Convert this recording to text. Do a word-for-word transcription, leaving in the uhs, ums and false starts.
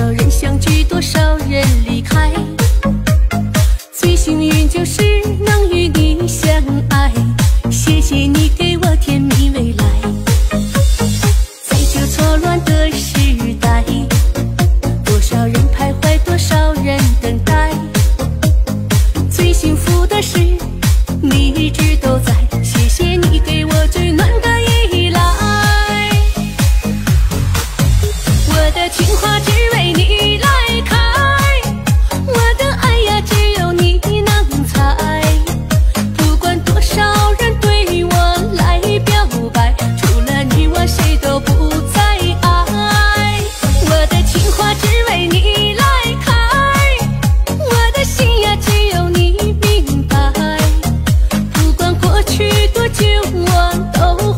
少人相聚，多少人离开，最幸运就是能与你相爱。谢谢你给我甜蜜未来，在这错乱的时代，多少人徘徊，多少人等待，最幸福的是你一直都在。谢谢你给我最暖的依赖，我的情话只为你来开，我的爱呀只有你能猜。不管多少人对我来表白，除了你我谁都不再爱。我的情话只为你来开，我的心呀只有你明白。不管过去多久，我都